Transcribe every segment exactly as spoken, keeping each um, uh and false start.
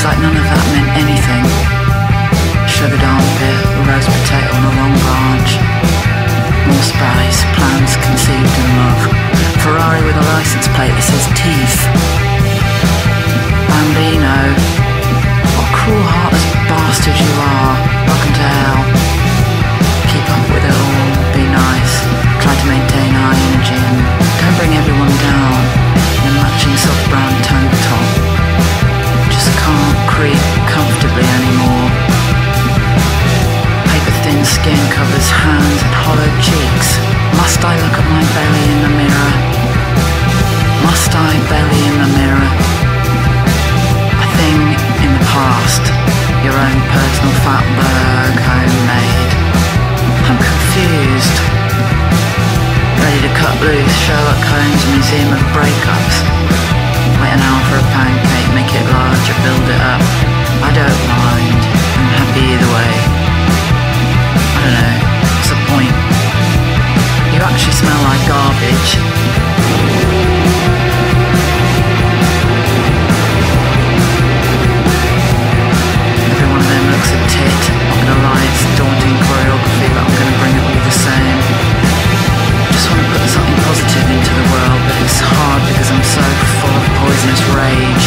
like none of that meant anything. Sugared armpit, a roast potato on a long branch. More spice, plans conceived in love. Ferrari with a license plate that says teeth. Bambino. What cruel-hearted bastard you are. Welcome to hell. Keep up with it all, be nice. Try to maintain high energy and don't bring everyone down in a matching soft brown tank top. Just can't creep comfortably anymore. Paper-thin skin covers hands and hollow cheeks. Must I look at my belly in the mirror? Must I belly in the mirror? A thing in the past. Your own personal fatberg, homemade. I'm confused. Ready to cut loose Sherlock Holmes' Museum of Breakups. Wait an hour for a pancake, make it larger, build it up. I don't mind, I'm happy either way. I don't know, what's the point? You actually smell like garbage. Every one of them looks a tit. Not gonna lie, it's daunting choreography, but I'm gonna bring it all the same. Just want to put something positive into the world, but it's hard because I'm so full of poisonous rage.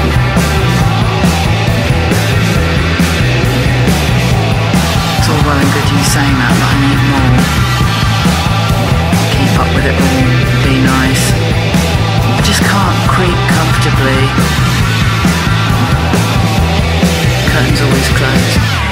It's all well and good you saying that, but I need more. Keep up with it all, be nice. I just can't creep comfortably. Curtains always closed.